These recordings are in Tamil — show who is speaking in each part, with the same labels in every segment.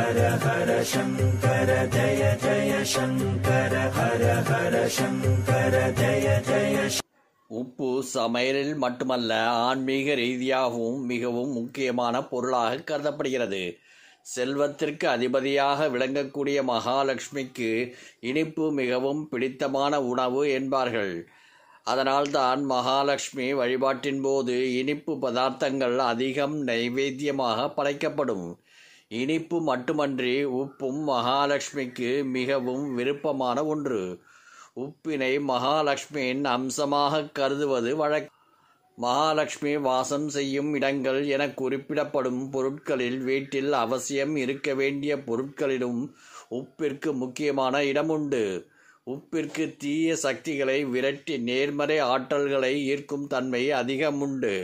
Speaker 1: ஹர ஹர சங்கர ஜய ஜய சங்கர ஹர ஹர சங்கர ஜய ஜய.
Speaker 2: உப்பு சமையலில் மட்டுமல்ல, ஆன்மீக ரீதியாகவும் மிகவும் முக்கியமான பொருளாக கருதப்படுகிறது. செல்வத்திற்கு அதிபதியாக விளங்கக்கூடிய மகாலட்சுமிக்கு இனிப்பு மிகவும் பிடித்தமான உணவு என்பார்கள். அதனால்தான் மகாலட்சுமி வழிபாட்டின் போது இனிப்பு பதார்த்தங்கள் அதிகம் நைவேத்தியமாக படைக்கப்படும். இனிப்பு மட்டுமன்றி உப்பும் மகாலட்சுமிக்கு மிகவும் விருப்பமான ஒன்று. உப்பினை மகாலட்சுமியின் அம்சமாக கருதுவது வழக்கம். மகாலட்சுமி வாசம் செய்யும் இடங்கள் என குறிப்பிடப்படும் பொருட்களில் வீட்டில் அவசியம் இருக்க வேண்டிய பொருட்களிலும் உப்பிற்கு முக்கியமான இடம் உண்டு. உப்பிற்கு தீய சக்திகளை விரட்டி நேர்மறை ஆற்றல்களை ஈர்க்கும் தன்மை அதிகம் உண்டு.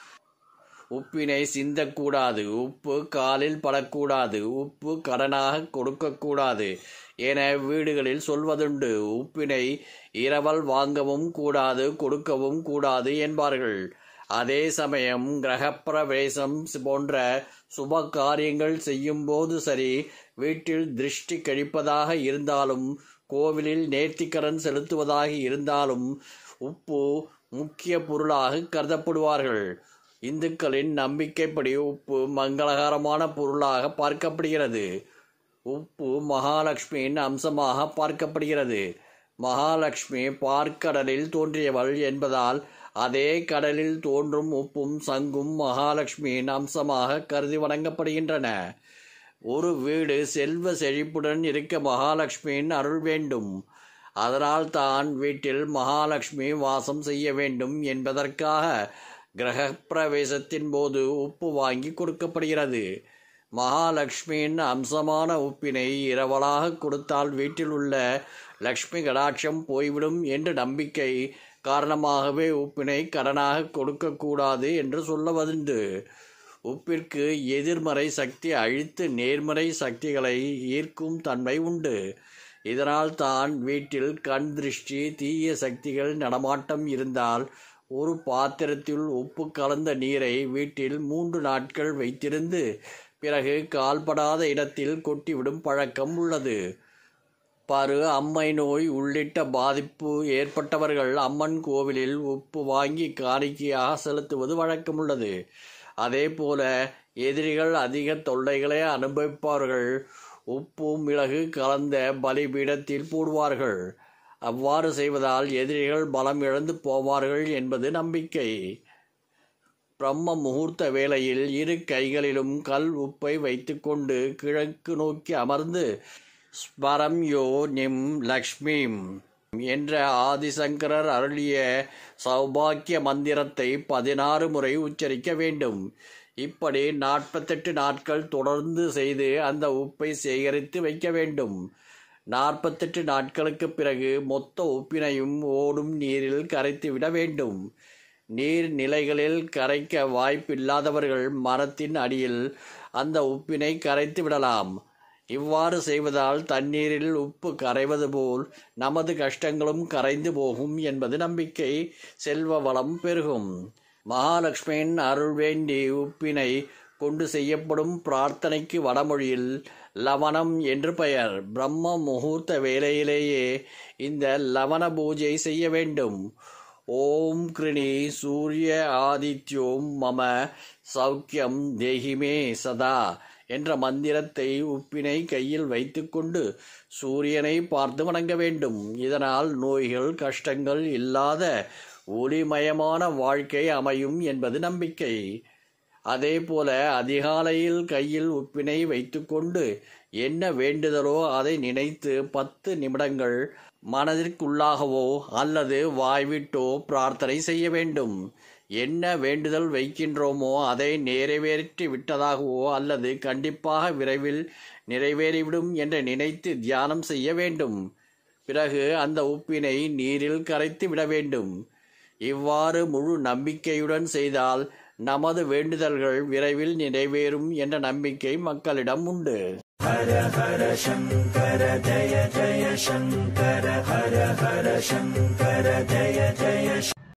Speaker 2: உப்பினை சிந்தக்கூடாது, உப்பு காலில் படக்கூடாது, உப்பு கடனாக கொடுக்கக்கூடாது என வீடுகளில் சொல்வதுண்டு. உப்பினை இரவல் வாங்கவும் கூடாது, கொடுக்கவும் கூடாது என்பார்கள். அதே சமயம் கிரகப்பிரவேசம் போன்ற சுப காரியங்கள் செய்யும் போது சரி, வீட்டில் திருஷ்டி கழிப்பதாக இருந்தாலும், கோவிலில் நேர்த்திக்கடன் செலுத்துவதாக இருந்தாலும் உப்பு முக்கிய பொருளாக கருதப்படுவார்கள். இந்துக்களின் நம்பிக்கைப்படி உப்பு மங்களகரமான பொருளாக பார்க்கப்படுகிறது. உப்பு மகாலட்சுமியின் அம்சமாக பார்க்கப்படுகிறது. மகாலட்சுமி பார்க்கடலில் தோன்றியவள் என்பதால் அதே கடலில் தோன்றும் உப்பும் சங்கும் மகாலட்சுமியின் அம்சமாக கருதி வணங்கப்படுகின்றன. ஒரு வீடு செல்வ செழிப்புடன் இருக்க மகாலட்சுமியின் அருள் வேண்டும். அதனால் தான் வீட்டில் மகாலட்சுமி வாசம் செய்ய வேண்டும் என்பதற்காக கிரகப்பிரவேசத்தின் போது உப்பு வாங்கி கொடுக்கப்படுகிறது. மகாலட்சுமியின் அம்சமான உப்பினை இரவலாக கொடுத்தால் வீட்டில் உள்ள லக்ஷ்மி கடாட்சம் போய்விடும் என்ற நம்பிக்கை காரணமாகவே உப்பினை கடனாக கொடுக்கக்கூடாது என்று சொல்லுவதுண்டு. உப்பிற்கு எதிர்மறை சக்தி அழித்து நேர்மறை சக்திகளை ஈர்க்கும் தன்மை உண்டு. இதனால் தான் வீட்டில் கண் திருஷ்டி, தீய சக்திகள் நடமாட்டம் இருந்தால் ஒரு பாத்திரத்தில் உப்பு கலந்த நீரை வீட்டில் 3 நாட்கள் வைத்திருந்து பிறகு கால்படாத இடத்தில் கொட்டிவிடும் பழக்கம் உள்ளது. பரு, அம்மை நோய் உள்ளிட்ட பாதிப்பு ஏற்பட்டவர்கள் அம்மன் கோவிலில் உப்பு வாங்கி காணிக்கையாக செலுத்துவது வழக்கமுள்ளது. அதே போல எதிரிகள் அதிக தொல்லைகளை அனுபவிப்பவர்கள் உப்பு மிளகு கலந்த பலிபீடத்தில் போடுவார்கள். அவ்வாறு செய்வதால் எதிரிகள் பலம் இழந்து போவார்கள் என்பது நம்பிக்கை. பிரம்ம முகூர்த்த வேளையில் 2 கைகளிலும் கல் உப்பை வைத்துக்கொண்டு கிழக்கு நோக்கி அமர்ந்து ஸ்மரம் யோ நிம் லக்ஷ்மீம் என்ற ஆதிசங்கரர் அருளிய சௌபாக்கிய மந்திரத்தை 16 முறை உச்சரிக்க வேண்டும். இப்படி 48 நாட்கள் தொடர்ந்து செய்து அந்த உப்பை சேகரித்து வைக்க வேண்டும். 48 நாட்களுக்கு பிறகு மொத்த உப்பினையும் ஓடும் நீரில் கரைத்து விட வேண்டும். நீர் நிலைகளில் கரைக்க வாய்ப்பில்லாதவர்கள் மரத்தின் அடியில் அந்த உப்பினை கரைத்து விடலாம். இவ்வாறு செய்வதால் தண்ணீரில் உப்பு கரைவது போல் நமது கஷ்டங்களும் கரைந்து போகும் என்பது நம்பிக்கை. செல்வ வளம் பெருகும். மகாலட்சுமியின் அருள் வேண்டி உப்பினை கொண்டு செய்யப்படும் பிரார்த்தனைக்கு வடமொழியில் லவணம் என்று பெயர். பிரம்ம முகூர்த்த வேளையிலேயே இந்த லவண பூஜை செய்ய வேண்டும். ஓம் கிருணி சூரிய ஆதித்யோம் மம சௌக்கியம் தேகிமே சதா என்ற மந்திரத்தை உப்பினை கையில் வைத்துக்கொண்டு சூரியனை பார்த்து வணங்க வேண்டும். இதனால் நோய்கள் கஷ்டங்கள் இல்லாத ஒளிமயமான வாழ்க்கை அமையும் என்பது நம்பிக்கை. அதேபோல அதிகாலையில் கையில் உப்பினை வைத்துக்கொண்டு என்ன வேண்டுதலோ அதை நினைத்து 10 நிமிடங்கள் மனதிற்குள்ளாகவோ அல்லது வாய்விட்டோ பிரார்த்தனை செய்ய வேண்டும். என்ன வேண்டுதல் வைக்கின்றோமோ அதை நிறைவேற்றி விட்டதாகவோ அல்லது கண்டிப்பாக விரைவில் நிறைவேறிவிடும் என்று நினைத்து தியானம் செய்ய வேண்டும். பிறகு அந்த உப்பினை நீரில் கரைத்து விட வேண்டும். இவ்வாறு முழு நம்பிக்கையுடன் செய்தால் நமது வேண்டுதல்கள் விரைவில் நிறைவேறும் என்ற நம்பிக்கை மக்களிடம் உண்டு.
Speaker 1: ஹர ஹர சங்கர ஜய ஜய சங்கர ஹர ஹர சங்கர ஜய ஜய